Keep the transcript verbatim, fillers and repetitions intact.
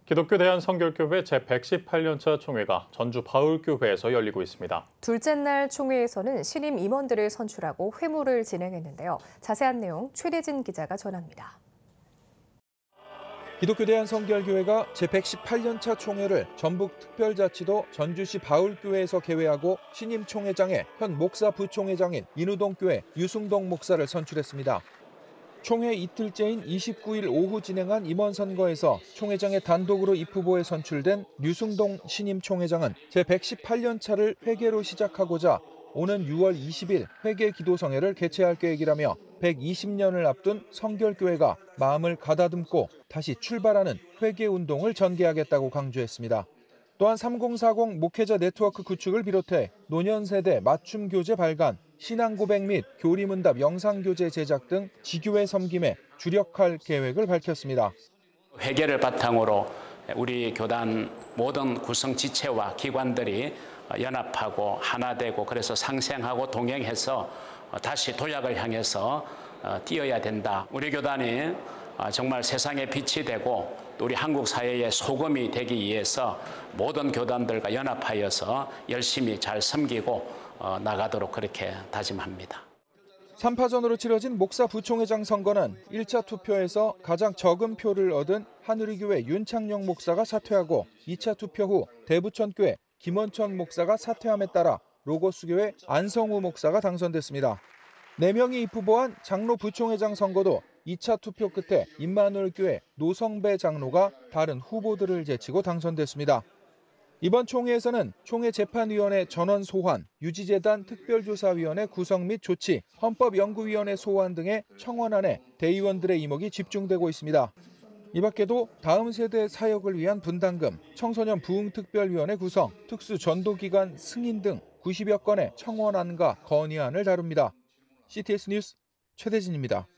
기독교 대한성결교회 제백십팔 년차 총회가 전주 바울교회에서 열리고 있습니다. 둘째 날 총회에서는 신임 임원들을 선출하고 회무를 진행했는데요. 자세한 내용 최대진 기자가 전합니다. 기독교 대한성결교회가 제백십팔 년차 총회를 전북특별자치도 전주시 바울교회에서 개회하고 신임 총회장에 현 목사 부총회장인 인우동교회 유승동 목사를 선출했습니다. 총회 이틀째인 이십구 일 오후 진행한 임원 선거에서 총회장의 단독으로 입후보에 선출된 류승동 신임 총회장은 제백십팔 년차를 회계로 시작하고자 오는 유월 이십일 회계 기도성회를 개최할 계획이라며 백이십 년을 앞둔 성결교회가 마음을 가다듬고 다시 출발하는 회계 운동을 전개하겠다고 강조했습니다. 또한 삼공사공 목회자 네트워크 구축을 비롯해 노년세대 맞춤 교재 발간, 신앙고백 및 교리문답 영상교재 제작 등 지교회 섬김에 주력할 계획을 밝혔습니다. 회계를 바탕으로 우리 교단 모든 구성 지체와 기관들이 연합하고 하나 되고 그래서 상생하고 동행해서 다시 도약을 향해서 뛰어야 된다. 우리 교단이 정말 세상의 빛이 되고 우리 한국 사회의 소금이 되기 위해서 모든 교단들과 연합하여서 열심히 잘 섬기고 나가도록 그렇게 다짐합니다. 삼 파전으로 치러진 목사 부총회장 선거는 일 차 투표에서 가장 적은 표를 얻은 하누리교회 윤창영 목사가 사퇴하고 이 차 투표 후 대부천교회 김원천 목사가 사퇴함에 따라 로고스교회 안성우 목사가 당선됐습니다. 네 명이 입후보한 장로 부총회장 선거도 이 차 투표 끝에 임마누엘교회 노성배 장로가 다른 후보들을 제치고 당선됐습니다. 이번 총회에서는 총회 재판위원회 전원 소환, 유지재단 특별조사위원회 구성 및 조치, 헌법연구위원회 소환 등의 청원안에 대의원들의 이목이 집중되고 있습니다. 이 밖에도 다음 세대 사역을 위한 분담금, 청소년 부흥특별위원회 구성, 특수전도기관 승인 등 구십여 건의 청원안과 건의안을 다룹니다. 씨티에스 뉴스 최대진입니다.